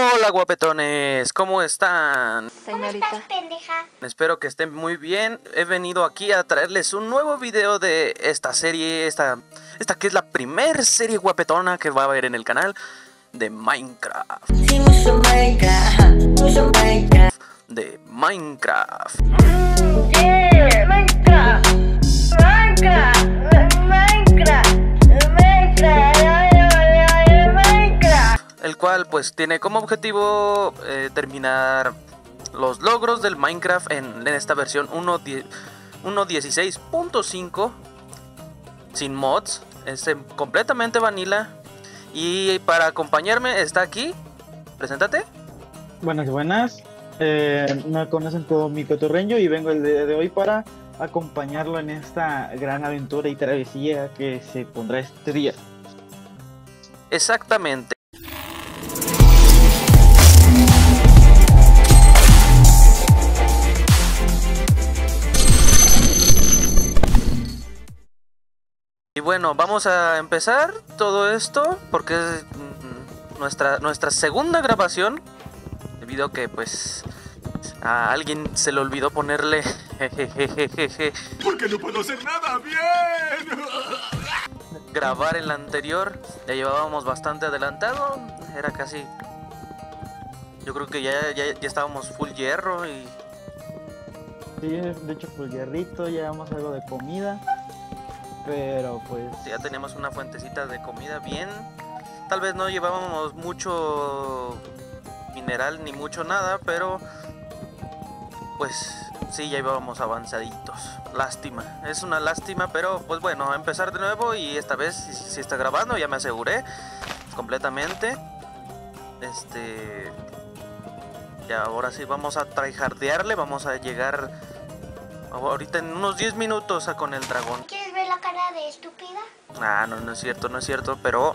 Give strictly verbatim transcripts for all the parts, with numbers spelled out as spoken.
Hola guapetones, ¿cómo están? Señorita. ¿Cómo estás, pendeja? Espero que estén muy bien. He venido aquí a traerles un nuevo video de esta serie, esta, esta que es la primer serie guapetona que va a haber en el canal de Minecraft. De Minecraft. Yeah, Minecraft, Minecraft, Minecraft, Minecraft, Minecraft. El cual pues tiene como objetivo eh, terminar los logros del Minecraft en, en esta versión uno punto dieciséis punto cinco sin mods, es eh, completamente vanilla. Y para acompañarme está aquí, preséntate. Buenas, buenas. Eh, me conocen como mi cotorreño y vengo el día de hoy para acompañarlo en esta gran aventura y travesía que se pondrá este día. Exactamente. Y bueno, vamos a empezar todo esto porque es mm, nuestra, nuestra segunda grabación, debido a que pues a alguien se le olvidó ponerle jejejejeje, porque no puedo hacer nada bien. grabar el anterior. Ya llevábamos bastante adelantado, era casi, yo creo que ya, ya, ya estábamos full hierro y Sí, de hecho, pues hierrito, llevamos algo de comida, pero pues ya teníamos una fuentecita de comida bien. Tal vez no llevábamos mucho mineral ni mucho nada, pero pues sí, ya íbamos avanzaditos. Lástima, es una lástima, pero pues bueno, a empezar de nuevo. Y esta vez si, si está grabando, ya me aseguré completamente. Este... Y ahora sí vamos a tryhardearle, vamos a llegar ahorita en unos diez minutos a con el dragón. ¿Quieres ver la cara de estúpida? Ah, no, no es cierto, no es cierto, pero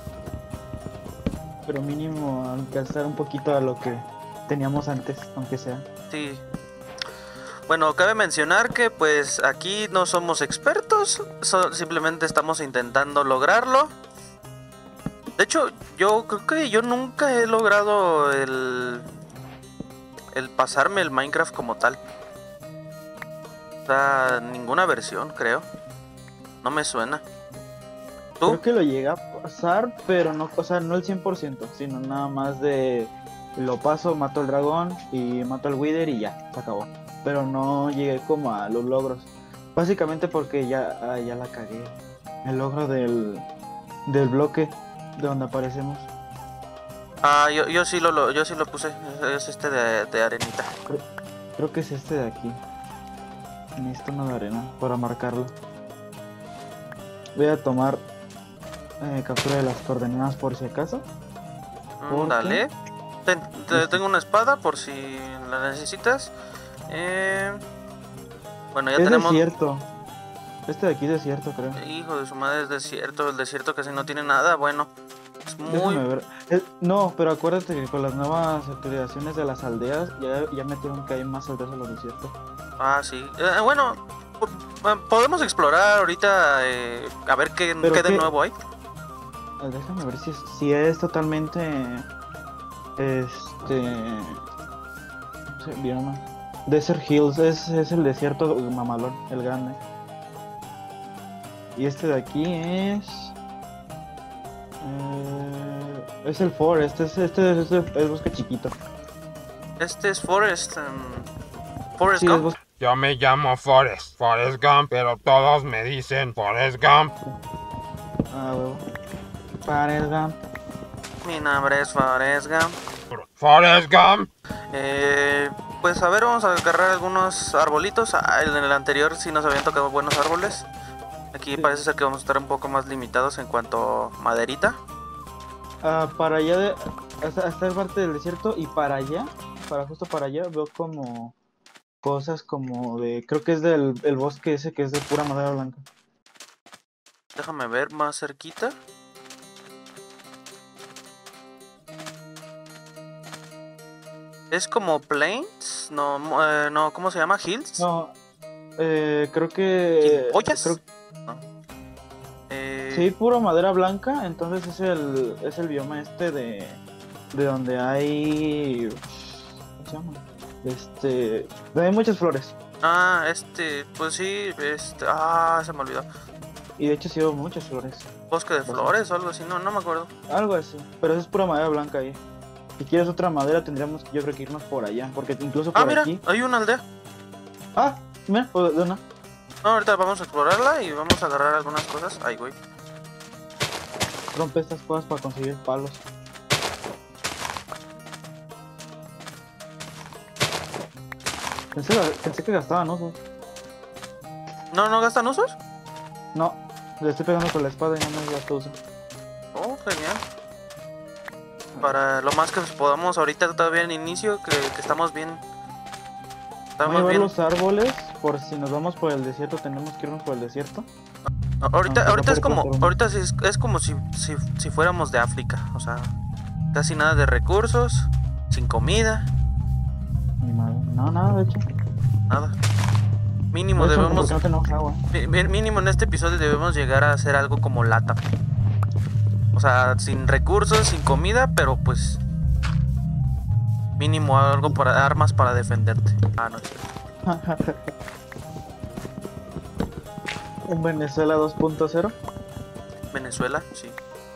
pero mínimo alcanzar un poquito a lo que teníamos antes, aunque sea. sí. Bueno, cabe mencionar que pues aquí no somos expertos, so, simplemente estamos intentando lograrlo. De hecho, yo creo que yo nunca he logrado el el pasarme el Minecraft como tal. O sea, ninguna versión, creo. No me suena. ¿Tú? Creo que lo llegué a pasar, pero no, o sea, no el cien por ciento, sino nada más de lo paso, mato al dragón y mato al wither y ya, se acabó. Pero no llegué como a los logros. Básicamente porque ya, ah, ya la cagué. El logro del, del bloque de donde aparecemos. Ah, yo, yo sí lo, lo yo sí lo puse. Es este de, de arenita. Creo, creo que es este de aquí. Necesito uno de arena para marcarlo. Voy a tomar eh, captura de las coordenadas por si acaso. Mm, dale. Ten, te, tengo una espada por si la necesitas. Eh, bueno, ya Es tenemos. desierto. Este de aquí es desierto, creo. Hijo de su madre, es desierto. El desierto casi no tiene nada. Bueno, es muy. Déjame ver. Eh, no, pero acuérdate que con las nuevas actualizaciones de las aldeas ya, ya metieron que hay más aldeas en los desiertos. Ah, sí. Eh, bueno, po- podemos explorar ahorita. Eh, a ver qué, ¿Pero qué de qué? nuevo hay. Ah, déjame ver si es, si es totalmente. Este. No sé, bioma. Desert Hills es, es el desierto mamalón, el grande. Y este de aquí es. Eh, es el Forest, este, este es el, el bosque chiquito. Este es Forest. Um, Forest Sí, es Gump. bosque. Yo me llamo Forrest, Forrest Gump, pero todos me dicen Forrest Gump. Ah, huevo. Para el Gump. Mi nombre es Forest Gump. Forrest Gump. Eh, pues a ver, vamos a agarrar algunos arbolitos. Ah, en el anterior sí nos habían tocado buenos árboles. Aquí Sí. parece ser que vamos a estar un poco más limitados en cuanto a maderita. Ah, para allá, de, hasta, hasta el parte del desierto y para allá, para justo para allá, veo como cosas como de, creo que es del el bosque ese que es de pura madera blanca. Déjame ver más cerquita. Es como plains, no, eh, no, ¿cómo se llama? Hills. No, eh, creo que... ¿Ollas? creo- No. Eh, sí, pura madera blanca, entonces es el, es el bioma este de, de donde hay... ¿Cómo se llama? Este... Donde hay muchas flores. Ah, este, pues sí, este, ah, se me olvidó. Y de hecho sí hubo muchas flores. Bosque de flores o algo así, no, no me acuerdo. Algo así. Pero eso es pura madera blanca ahí. Si quieres otra madera tendríamos que yo creo que irnos por allá. Porque incluso por Ah, mira, aquí... hay una aldea. Ah, mira, o- de una. No, ahorita vamos a explorarla y vamos a agarrar algunas cosas. Ay, güey. Rompe estas cosas para conseguir palos. Pensé, pensé que gastaban osos. ¿No, no gastan usos? No, le estoy pegando con la espada y no me gasto uso. Oh, genial. Para lo más que podamos ahorita todavía en inicio, que, que estamos bien. Voy a Estamos llevar bien. los árboles por si nos vamos por el desierto, tenemos que irnos por el desierto. Ahorita, Aunque ahorita no es como, puede plantar ahorita sí es, es como si, si, si fuéramos de África, o sea, casi nada de recursos, sin comida, Ni madre. No, nada, de hecho. nada. Mínimo De hecho, debemos, porque no tenemos agua. mi- mi- mínimo en este episodio debemos llegar a hacer algo como lata. O sea, sin recursos, sin comida, pero pues mínimo algo para armas para defenderte. Ah, no. Un Venezuela dos punto cero. Venezuela, sí.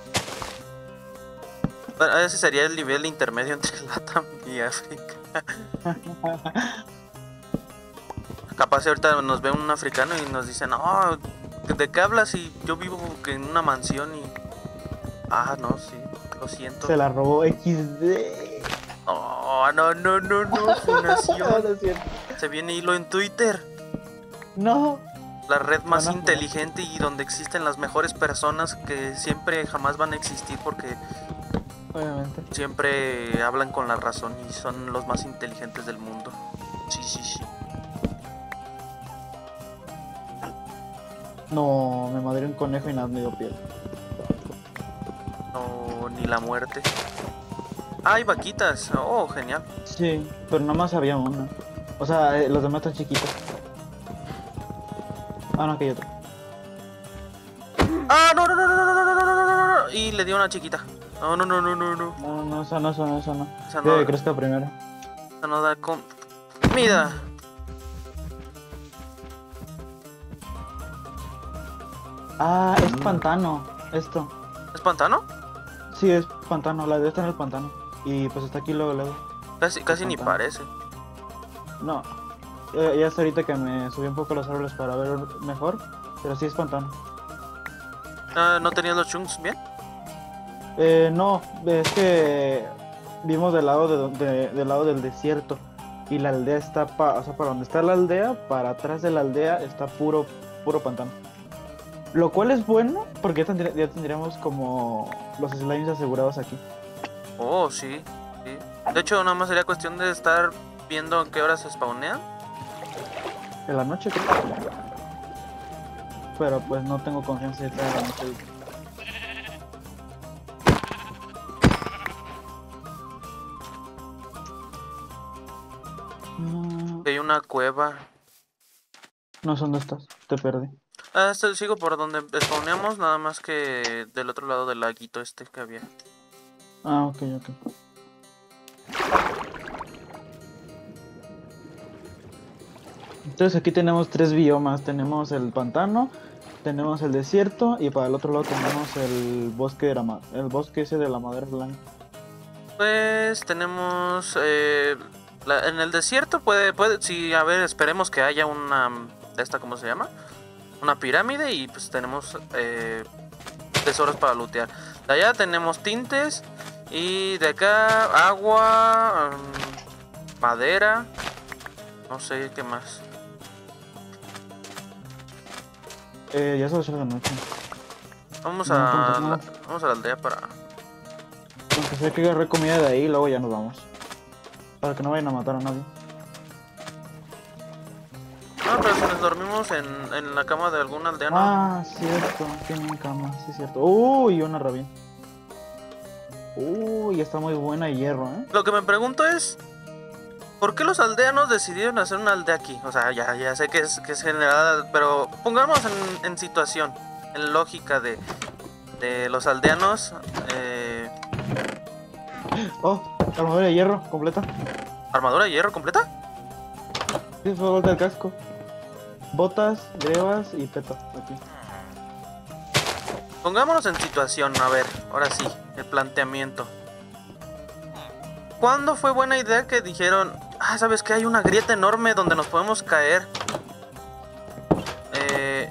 Bueno, ese sería el nivel intermedio entre Latam y África. Capaz si ahorita nos ve un africano y nos dice, no, ¿de qué hablas? Si yo vivo en una mansión y... Ah, no, sí, lo siento. Se la robó equis de. Oh, no, no, no, no, No, fundación. no es cierto. Se viene hilo en Twitter. No. La red más Van a- inteligente y donde existen las mejores personas que siempre jamás van a existir porque Obviamente. siempre hablan con la razón y son los más inteligentes del mundo. Sí, sí, sí. No, me madré un conejo y nada me dio piel. No, ni la muerte. Ah, hay vaquitas. Oh, genial. Sí, pero nada más había una. O sea, eh, los demás están chiquitos. Ah, no, aquí hay otro. Ah, no, no, no, no, no, no, no, no, no, no, no. Y le dio una chiquita. No, no, no, no, no, no. No, no, eso no, eso no, eso no. Esa Quiero no, que crezca primero. esa no da com- comida. Ah, es pantano. Esto. ¿Es pantano? Sí, es pantano. La de esta en el pantano. Y pues está aquí luego, luego. Casi, casi ni pantano. parece. No. Eh, ya hasta ahorita que me subí un poco los árboles para ver mejor. Pero sí es pantano. Ah, ¿no tenías los chunks bien? Eh, no, es que vimos del lado de, donde- del lado del desierto y la aldea está pa, o sea, para donde está la aldea, para atrás de la aldea está puro puro pantano. Lo cual es bueno porque ya, tendría- ya tendríamos como los slimes asegurados aquí. Oh, sí, sí. De hecho, nada más sería cuestión de estar viendo en qué horas se spawnean. En la noche creo. Pero pues no tengo confianza de traer la noche. Mm, Hay una cueva. No sé dónde estás, te perdí. Ah, este- sigo por donde spawneamos, nada más que del otro lado del laguito este que había. Ah, ok, ok. Entonces aquí tenemos tres biomas, tenemos el pantano, tenemos el desierto y para el otro lado tenemos el bosque de la ma- el bosque ese de la madera blanca. Pues tenemos eh, la- en el desierto puede puede sí, a ver, esperemos que haya una de esta, ¿cómo se llama? Una pirámide y pues tenemos eh, tesoros para lootear. De allá tenemos tintes y de acá agua, mm, madera, no sé qué más. Eh, ya se va a hacer de noche. Vamos No, a punto, no. la, vamos a la aldea para Aunque sea que agarré comida de ahí y luego ya nos vamos. Para que no vayan a matar a nadie. no, pero si nos dormimos en, en la cama de algún aldeano. Ah, cierto, tienen cama, sí cierto. Uy, una rabia. Uy, está muy buena de hierro, ¿eh? Lo que me pregunto es, ¿por qué los aldeanos decidieron hacer una aldea aquí? O sea, ya, ya sé que es, que es general, pero pongamos en, en situación, en lógica de, de los aldeanos. Eh, Oh, armadura de hierro completa. ¿Armadura de hierro completa? Sí, fue golpe del casco. Botas, grebas y peto. Aquí. Pongámonos en situación, a ver, ahora sí, el planteamiento. ¿Cuándo fue buena idea que dijeron, ah, sabes que hay una grieta enorme donde nos podemos caer? Eh...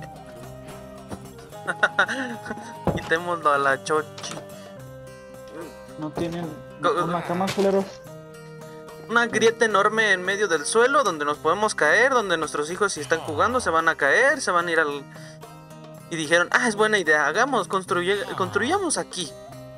Quitémoslo a la chochi. No tienen Go- una cama, culeros. Una grieta enorme en medio del suelo donde nos podemos caer, donde nuestros hijos si están jugando se van a caer, se van a ir al... Y dijeron, ah, es buena idea, hagamos, construye... construyamos aquí.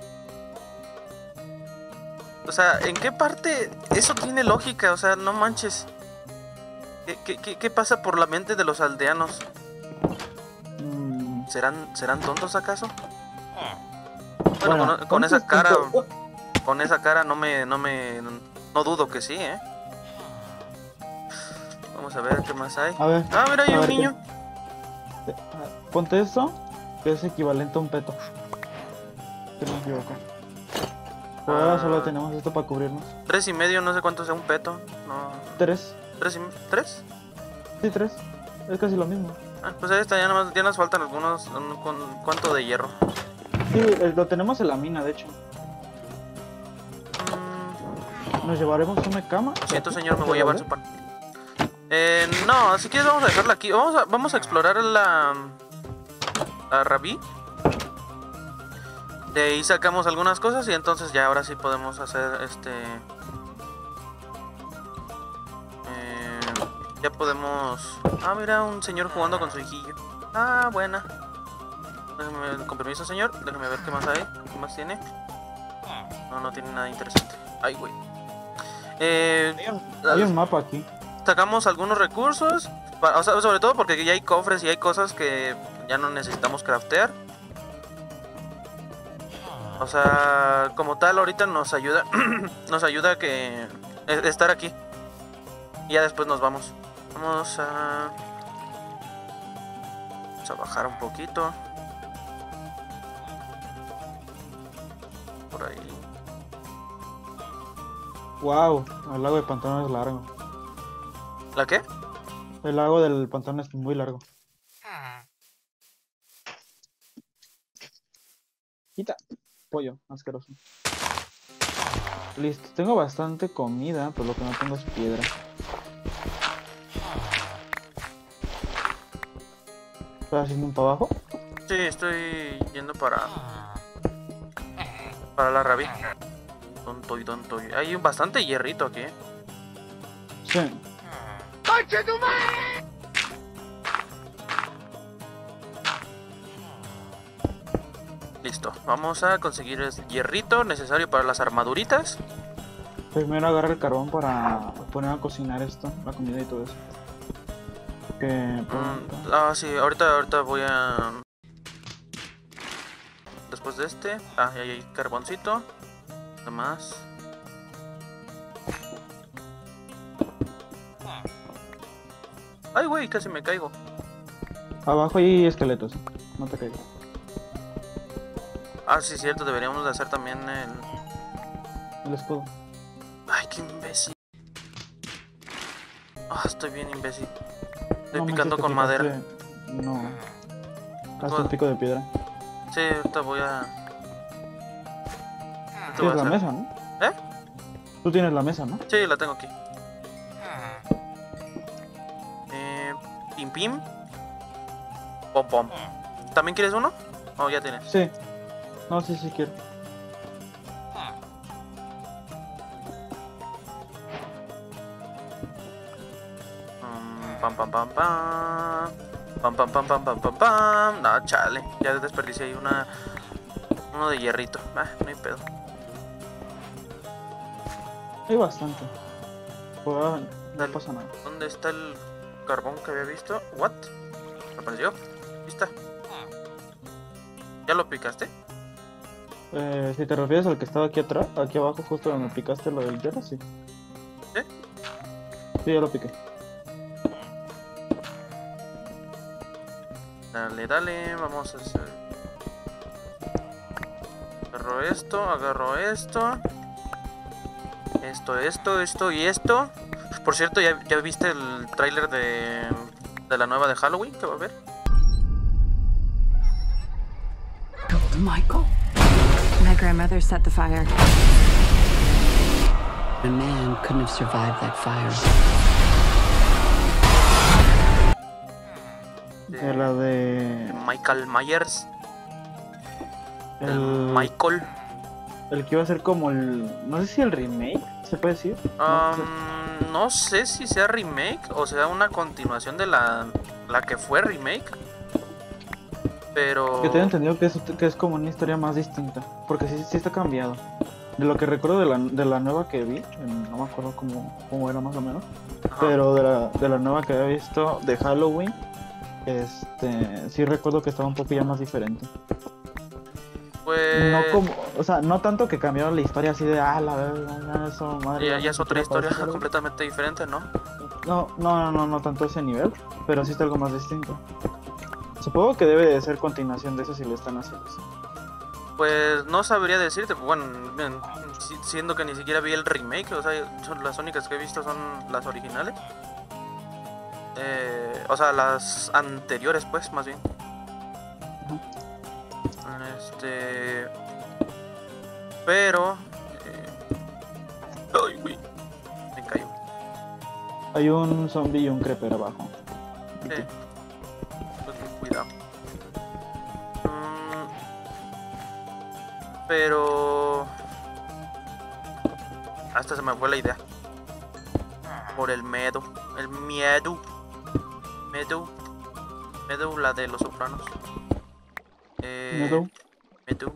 O sea, ¿en qué parte eso tiene lógica? O sea, no manches. ¿Qué, qué, qué, qué pasa por la mente de los aldeanos? Mm, ¿Serán, ¿serán tontos acaso? Bueno, bueno, con, con esa ¿cuántos cara, puntos? con esa cara no me, no me, no dudo que sí, ¿eh? Vamos a ver qué más hay. A ver. Ah, mira, hay a un ver, niño. ¿qué? Ponte esto, que es equivalente a un peto. Si no me equivoco. Por ahora Ah. solo tenemos esto para cubrirnos. Tres y medio, no sé cuánto sea un peto. No. Tres. ¿Tres y tres? Sí, tres. Es casi lo mismo. Ah, pues ahí está, ya, nada más, ya nos faltan algunos. un- con, ¿Cuánto de hierro? Sí, eh, lo tenemos en la mina, de hecho. Mm, Nos llevaremos una cama. Lo siento, señor, me voy a llevar su pan. Eh, no, si quieres vamos a dejarla aquí. Vamos a, vamos a explorar la... La Rabí. De ahí sacamos algunas cosas y entonces ya ahora sí podemos hacer este... Eh, ya podemos... Ah, mira, un señor jugando con su hijillo. Ah, buena. Déjame, con permiso, señor. Déjame ver qué más hay. ¿Qué más tiene? No, no tiene nada interesante. Ay, güey. Eh, Hay un, hay un mapa aquí. sacamos algunos recursos, pa- o sea, sobre todo porque ya hay cofres y hay cosas que ya no necesitamos craftear. O sea, como tal ahorita nos ayuda nos ayuda que e- estar aquí. Y ya después nos vamos. Vamos a Vamos a bajar un poquito. Por ahí. Wow, el lago del pantano es largo. ¿La qué? El lago del pantano es muy largo. Quita. Pollo, asqueroso. Listo, tengo bastante comida, pero lo que no tengo es piedra. ¿Estás haciendo un para abajo? Sí, estoy yendo para para la Rabí. Tonto y tonto. y- Hay un bastante hierrito aquí, ¿eh? Sí. Listo. Vamos a conseguir el hierrito necesario para las armaduritas. Primero agarra el carbón para poner a cocinar esto, la comida y todo eso. Que pues, Mm, ah, sí, ahorita, ahorita voy a... Después de este... Ah, ya hay carboncito. Nada más. Ay, güey, casi me caigo. abajo hay esqueletos, no te caigas. Ah, sí, cierto, deberíamos de hacer también el... El escudo. Ay, qué imbécil. Ah, estoy bien imbécil. Estoy No manches, picando te con madera. picaste- No. Hasta Bueno. un pico de piedra. Sí, ahorita voy a... ahorita voy Tienes a la hacer- mesa, ¿no? ¿Eh? Tú tienes la mesa, ¿no? Sí, la tengo aquí. Eh, pim pim. Pom pom. ¿También quieres uno? Oh, ya tienes. Sí. No, sí, sí quiero. Mm, pam pam pam pam. Pam pam pam pam pam pam pam. No, chale. Ya desperdicié ahí una... Uno de hierrito. Ah, no hay pedo. Hay bastante. Por ahora no Dale. pasa nada. ¿Dónde está el carbón que había visto? ¿What? ¿Apareció? Ahí está. ¿Ya lo picaste? Eh, si te refieres al que estaba aquí atrás, aquí abajo, justo donde picaste lo del hierro, sí. ¿Sí? Sí, ya lo piqué. Dale, dale, vamos a hacer... Agarro esto, agarro esto. Esto, esto, esto y esto. Por cierto, ¿ya, ya viste el tráiler de, de la nueva de Halloween que va a haber? Michael? My grandmother set the fire. A man couldn't have survived that fire. De la de. Michael Myers. El El, Michael. el que iba a ser como el. No sé si el remake, ¿se puede decir? No sé. Um, no sé si sea remake o sea una continuación de la, la que fue remake. Pero... Que tengo entendido que es, que es como una historia más distinta. Porque sí, sí está cambiado. De lo que recuerdo de la, de la nueva que vi, no me acuerdo cómo, cómo era más o menos. Ajá. Pero de la, de la nueva que había visto de Halloween, este sí recuerdo que estaba un poco ya más diferente. Pues... No como, o sea, no tanto que cambiaron la historia así de ah la verdad, eso madre. Ya, mía, ya es otra ¿qué historia pasa? completamente diferente, ¿no? No, no, no, no, no tanto ese nivel, pero sí está algo más distinto. Supongo que debe de ser continuación de eso si lo están haciendo. Pues no sabría decirte, bueno, bien, si- siendo que ni siquiera vi el remake, o sea, son las únicas que he visto son las originales. Eh, o sea, las anteriores, pues, más bien. Este... Pero... eh, Ay, güey. Me cayó. Hay un zombie y un creeper abajo. Sí. Pues, cuidado. Mm, Pero... Hasta se me fue la idea. Por el miedo. El miedo. Miedo. Miedo, la de los sopranos. Eh, Miedo. Miedo.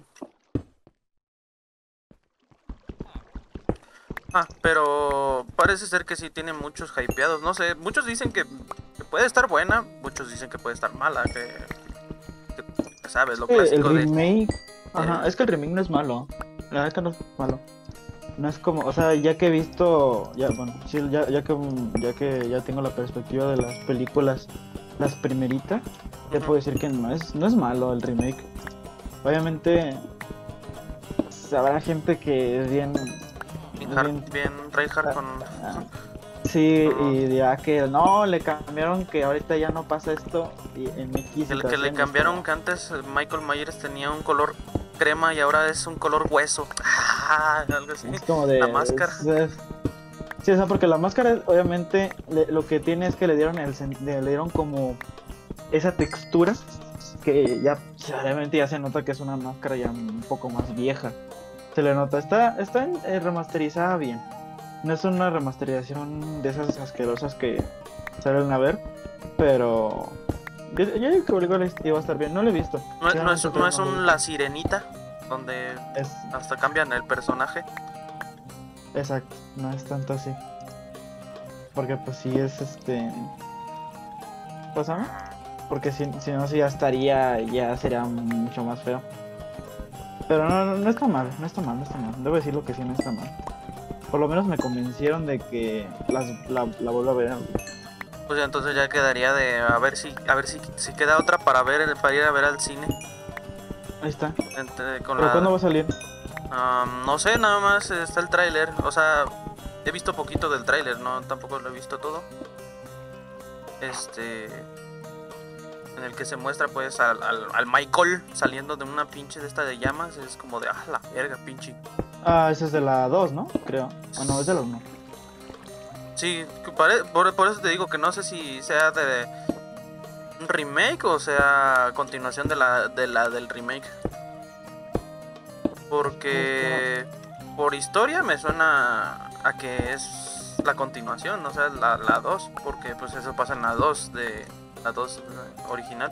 Ah, pero parece ser que sí tiene muchos hypeados. No sé, muchos dicen que, que puede estar buena, muchos dicen que puede estar mala. Que, que sabes, lo Eh, el clásico de. remake, ajá, es que el remake no es malo. La neta no es malo. No es como, o sea, ya que he visto, ya bueno, sí, ya, ya que ya que ya tengo la perspectiva de las películas, las primeritas, ya Ujú. puedo decir que no es, no es malo el remake. Obviamente habrá gente que es bien, Bien, hard- bien- bien tryhard con. ah, sí, Ajá. y dirá que no, le cambiaron que ahorita ya no pasa esto y en X El que le situaciones, cambiaron como- que antes eh, Michael Myers tenía un color crema y ahora es un color hueso. Ah, algo así. Es como de... La máscara. es- es- sí, o sea, porque la máscara, obviamente, le- lo que tiene es que le dieron el sen- le dieron como esa textura que ya, obviamente ya se nota que es una máscara ya un poco más vieja. Se le nota, está, está en- eh, remasterizada bien. No es una remasterización de esas asquerosas que salen a ver, pero yo, yo digo que igual iba a estar bien. No lo he visto. No, es- no es, Sinceramente, no es lo he un visto. La Sirenita, donde Es, hasta cambian el personaje. exacto, no es tanto así. Porque pues sí es este... ¿Pasa? Porque si, si no, si ya estaría, ya sería mucho más feo. Pero no, no, no está mal, no está mal, no está mal. Debo decirlo que sí, no está mal. Por lo menos me convencieron de que las, la, la vuelvo a ver. Pues ya entonces ya quedaría de a ver si a ver si, si queda otra para ver para ir a ver al cine. Ahí está. Entre- con ¿Pero la- cuándo va a salir? Am, no sé, nada más está el tráiler. O sea, he visto poquito del tráiler, no tampoco lo he visto todo. Este, en el que se muestra pues al, al, al Michael saliendo de una pinche de esta de llamas. Es como de, ah, la verga, pinche. Ah, esa es de la dos, ¿no? Creo. Ah, no, es de la uno. Sí, que pare- por, por eso te digo que no sé si sea de un remake o sea continuación de la, de la del remake. Porque por historia me suena a que es la continuación, o sea, la, la dos, porque pues eso pasa en la dos de la dos original.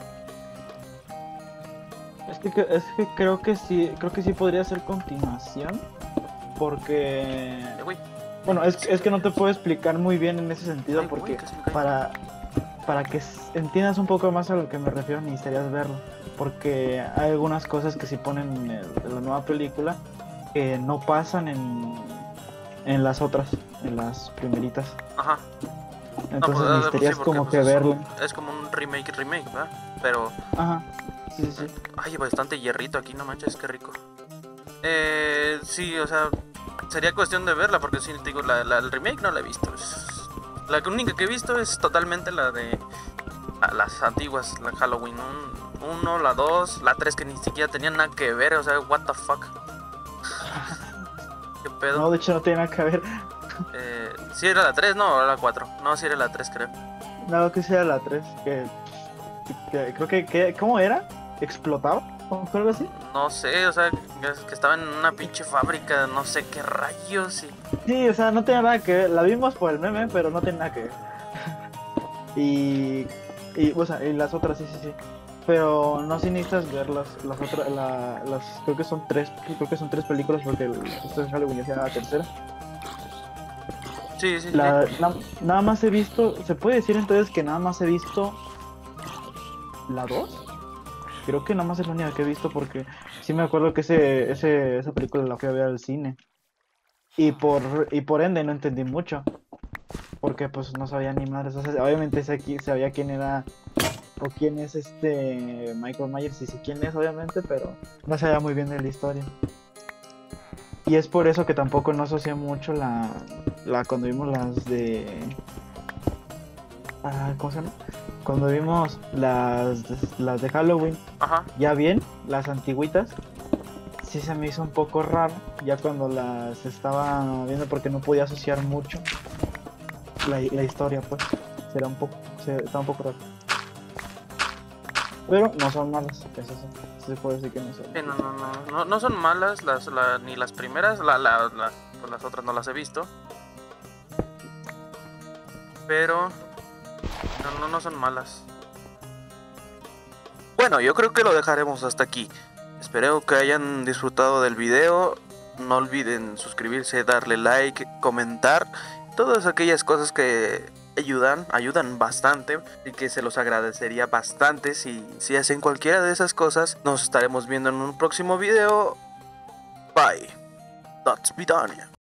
Es que, que- es que creo que sí, creo que sí podría ser continuación. Porque... Eh, güey, Bueno, es, que- es que no te puedo explicar muy bien en ese sentido ay, güey, porque casi me caigo. para, para que s- entiendas un poco más a lo que me refiero necesitarías verlo. Porque hay algunas cosas que sí ponen en, el- en la nueva película que no pasan en, en las otras, en las primeritas. Ajá. No, Entonces pues, eh, pues, necesitarías sí, porque, como pues, que es verlo. un- Es como un remake remake, ¿verdad? Pero Ajá, sí, sí, sí. ay, bastante hierrito aquí, no manches, qué rico. Eh, sí, o sea, sería cuestión de verla, porque si te digo, la, la- el remake no la he visto. Es- la única que he visto es totalmente la de a las antiguas, la Halloween uno, la dos, la tres, que ni siquiera tenían nada que ver, o sea, what the fuck. ¿Qué pedo? No, de hecho no tiene nada que ver. Eh, sí era la tres, no, o la cuatro. No, sí era la tres, creo. No, que sea la tres, que, que creo que, que, ¿cómo era? ¿Explotaba? ¿O algo así? No sé, o sea, que, que estaba en una pinche fábrica, no sé qué rayos. Y... Sí, o sea, no tiene nada que ver. La vimos por el meme, pero no tiene nada que ver. Y, y, o sea, y las otras sí, sí, sí. Pero no si necesitas ver las, las otras, la, las, creo que son tres, creo que son tres películas porque el, esto es Halloween, ya sea la tercera. Sí, sí, La, sí. na- nada más he visto, ¿se puede decir entonces que nada más he visto la dos? Creo que nada más es la única que he visto porque sí me acuerdo que ese, ese, esa película la fui a ver al cine. Y por, y por ende no entendí mucho. Porque pues no sabía ni madres. O sea, obviamente sé qui- sabía quién era o quién es este Michael Myers y sé quién es obviamente, pero no sabía muy bien de la historia. Y es por eso que tampoco no asocié mucho la, la cuando vimos las de... Ah, ¿cómo se llama? Cuando vimos las, las de Halloween, Ajá. ya bien, las antiguitas, sí se me hizo un poco raro, ya cuando las estaba viendo porque no podía asociar mucho la, la historia, pues, será un poco, se, está un poco raro. Pero no son malas, eso sí, se puede decir que no son. Sí, no, no, no, no, no son malas las, la- ni las primeras, la, la, la- pues las otras no las he visto. Pero no, no, no son malas. Bueno, yo creo que lo dejaremos hasta aquí. Espero que hayan disfrutado del video. No olviden suscribirse, darle like, comentar. Todas aquellas cosas que ayudan, ayudan bastante. Y que se los agradecería bastante si, si hacen cualquiera de esas cosas. Nos estaremos viendo en un próximo video. Bye. That's Vidania.